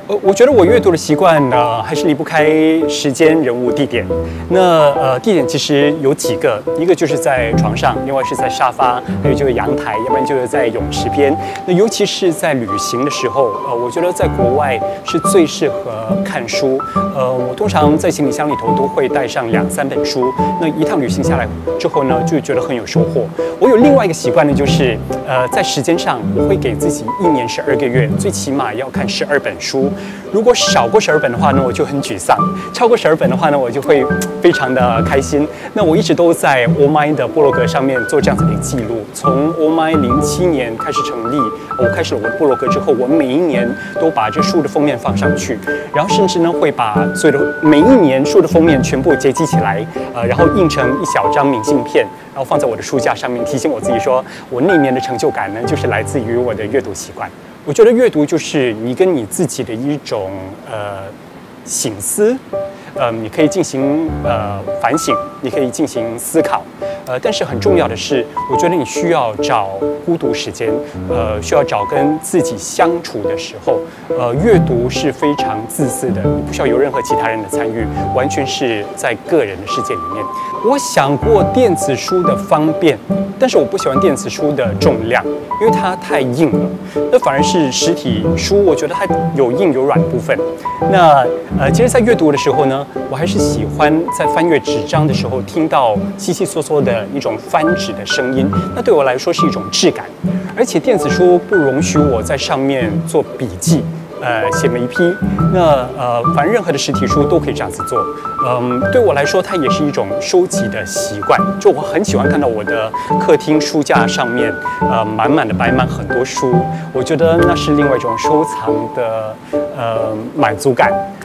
我觉得我阅读的习惯呢，还是离不开时间、人物、地点。那地点其实有几个，一个就是在床上，另外是在沙发，还有就是阳台，要不然就是在泳池边。那尤其是在旅行的时候，我觉得在国外是最适合看书。我通常在行李箱里头都会带上2、3本书。那一趟旅行下来之后呢，就觉得很有收获。我有另外一个习惯呢，就是在时间上，我会给自己1年12个月，最起码要看12本书。如果少过12本的话呢，我就很沮丧；超过12本的话呢，我就会非常的开心。那我一直都在 OMI 的部落格上面做这样子的记录。从 OMI 07年开始成立，我开始了我的部落格之后，我每一年都把这书的封面放上去，然后甚至呢会把所有的每一年书的封面全部结集起来，然后印成一小张明信片，然后放在我的书架上面，提醒我自己说，我那年的成就感呢，就是来自于我的阅读习惯。我觉得阅读就是你跟你自己的一种省思，你可以进行反省，你可以进行思考，但是很重要的是，我觉得你需要找孤独时间，需要找跟自己相处的时候，阅读是非常自私的，你不需要有任何其他人的参与，完全是在个人的世界里面。我想过电子书的方便，但是我不喜欢电子书的重量，因为它太硬了。那反而是实体书，我觉得它有硬有软部分。那其实，在阅读的时候呢，我还是喜欢在翻阅纸张的时候听到悉悉嗦嗦的一种翻纸的声音，那对我来说是一种质感。而且电子书不容许我在上面做笔记。写眉批，那反正任何的实体书都可以这样子做。对我来说，它也是一种收集的习惯。就我很喜欢看到我的客厅书架上面，满满的摆满很多书，我觉得那是另外一种收藏的满足感。